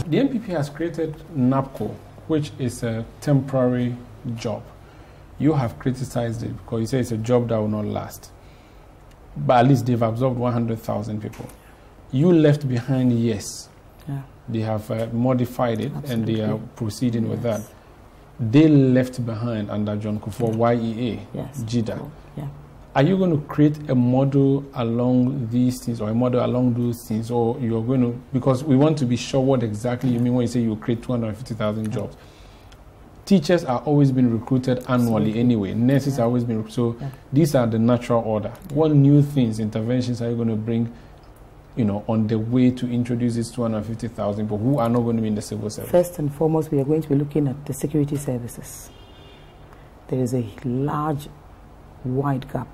the NPP has created NAPCO, which is a temporary job. You have criticized it because you say it's a job that will not last. But at least they've absorbed 100,000 people. You left behind, yes. Yeah. They have modified it. Absolutely. And they are proceeding with that. They left behind under John Kufuor, YEA, JIDA. Cool. Yeah. Are you going to create a model along these things, or a model along those things, or you're going to, because we want to be sure what exactly you mean when you say you create 250,000 jobs. Teachers are always being recruited annually. Absolutely. Anyway. Nurses are always being recruited. So these are the natural order. What new things, interventions are you going to bring, you know, on the way to introduce these 250,000 people who are not going to be in the civil service? First and foremost, we are going to be looking at the security services. There is a large, wide gap,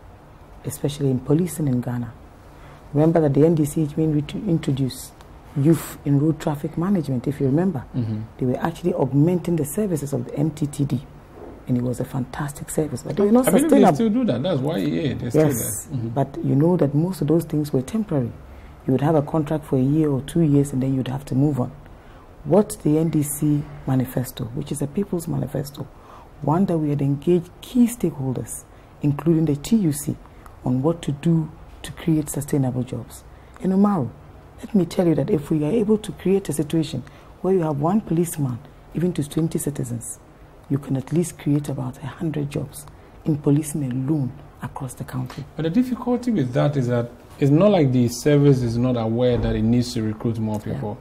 especially in policing in Ghana. Remember that the NDC has been introduced youth in road traffic management, if you remember. They were actually augmenting the services of the MTTD, and it was a fantastic service, but they were not sustainable. I believe they still do that. That's why, yeah, they're still there. But you know that most of those things were temporary. You would have a contract for a year or 2 years, and then you'd have to move on. What the NDC manifesto, which is a people's manifesto, one that we had engaged key stakeholders, including the TUC, on what to do to create sustainable jobs. In Umaru, let me tell you that if we are able to create a situation where you have one policeman, even to 20 citizens, you can at least create about 100 jobs in policing alone across the country. But the difficulty with that is that it's not like the service is not aware that it needs to recruit more people,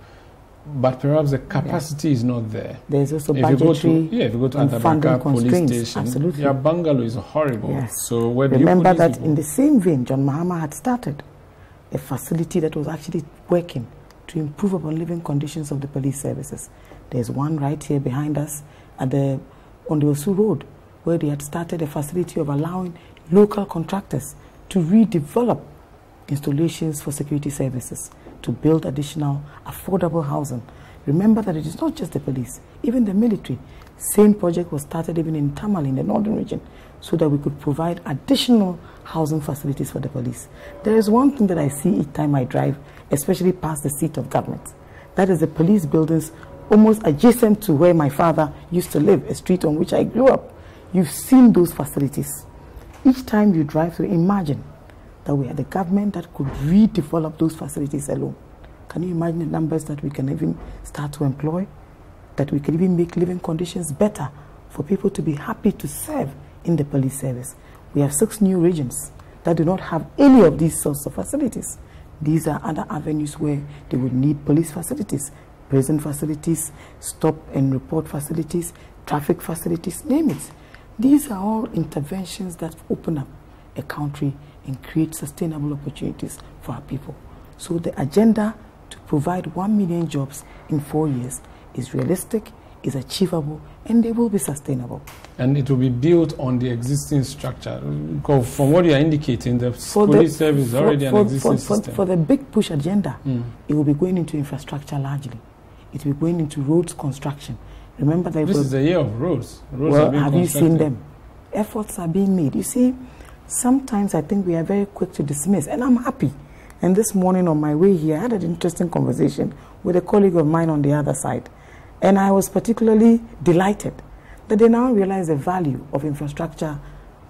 but perhaps the capacity is not there. There's also budgetary if you go to Antabaka police station, absolutely. Your bungalow is horrible. Yes. So where remember that in the same vein, John Mahama had started a facility that was actually working to improve upon living conditions of the police services. There's one right here behind us on the Osu Road, where they had started a facility of allowing local contractors to redevelop installations for security services, to build additional affordable housing. Remember that it is not just the police, even the military. Same project was started even in Tamale in the northern region, so that we could provide additional housing facilities for the police. There is one thing that I see each time I drive, especially past the seat of government. That is the police buildings almost adjacent to where my father used to live, a street on which I grew up. You've seen those facilities. Each time you drive through, imagine that we had a government that could redevelop those facilities alone. Can you imagine the numbers that we can even start to employ? That we can even make living conditions better for people to be happy to serve in the police service. We have 6 new regions that do not have any of these sorts of facilities. These are other avenues where they would need police facilities, prison facilities, stop and report facilities, traffic facilities, name it. These are all interventions that open up a country and create sustainable opportunities for our people. So the agenda to provide 1 million jobs in 4 years is realistic, is achievable, and they will be sustainable. And it will be built on the existing structure. Because from what you are indicating, the police service is already an existing system. For the big push agenda, it will be going into infrastructure largely. It will be going into roads construction. Remember that this is a year of roads. Well, have you seen them? Efforts are being made. You see, sometimes I think we are very quick to dismiss, and I'm happy. And this morning on my way here, I had an interesting conversation with a colleague of mine on the other side. And I was particularly delighted that they now realize the value of infrastructure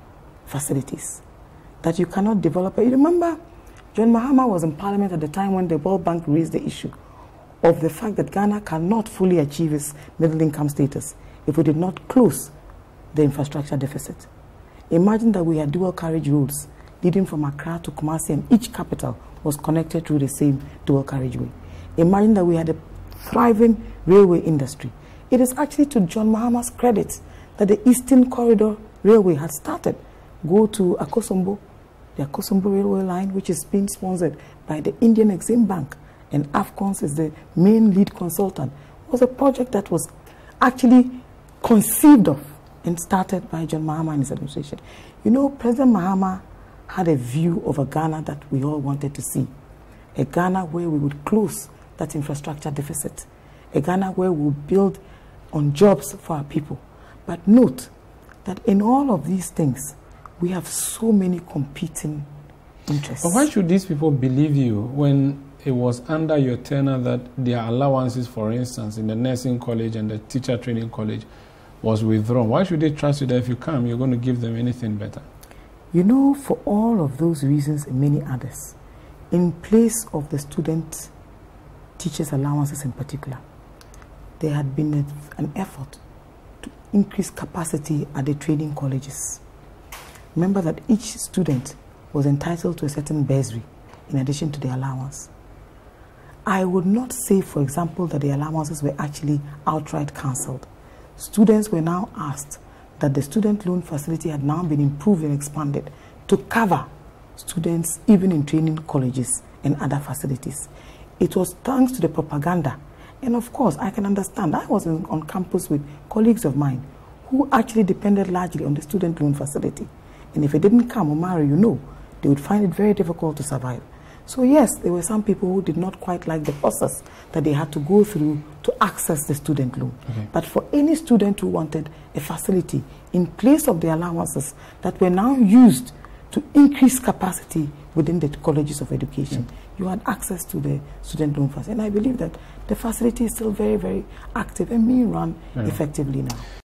facilities, that you cannot develop. You remember, John Mahama was in Parliament at the time when the World Bank raised the issue of the fact that Ghana cannot fully achieve its middle income status if we did not close the infrastructure deficit. Imagine that we had dual carriage roads leading from Accra to Kumasi, and each capital was connected through the same dual carriageway. Imagine that we had a thriving railway industry. It is actually to John Mahama's credit that the Eastern Corridor Railway had started. Go to Akosombo, the Akosombo Railway Line, which is being sponsored by the Indian Exim Bank, and AFCONS is the main lead consultant, was a project that was actually conceived of and started by John Mahama and his administration. You know, President Mahama had a view of a Ghana that we all wanted to see. A Ghana where we would close that infrastructure deficit. A Ghana where we would build on jobs for our people. But note that in all of these things, we have so many competing interests. But why should these people believe you when it was under your tenure that their allowances, for instance, in the nursing college and the teacher training college was withdrawn. Why should they trust you that if you come, you're going to give them anything better? You know, for all of those reasons and many others, in place of the student teachers' allowances in particular, there had been an effort to increase capacity at the training colleges. Remember that each student was entitled to a certain bursary in addition to the allowance. I would not say, for example, that the allowances were actually outright cancelled. Students were now asked that the student loan facility had now been improved and expanded to cover students even in training colleges and other facilities. It was thanks to the propaganda. And of course, I can understand. I was on campus with colleagues of mine who actually depended largely on the student loan facility. And if it didn't come, Omari, you know, they would find it very difficult to survive. So yes, there were some people who did not quite like the process that they had to go through to access the student loan. Okay. But for any student who wanted a facility in place of the allowances that were now used to increase capacity within the colleges of education, you had access to the student loan facility. And I believe that the facility is still very, very active and being run effectively now.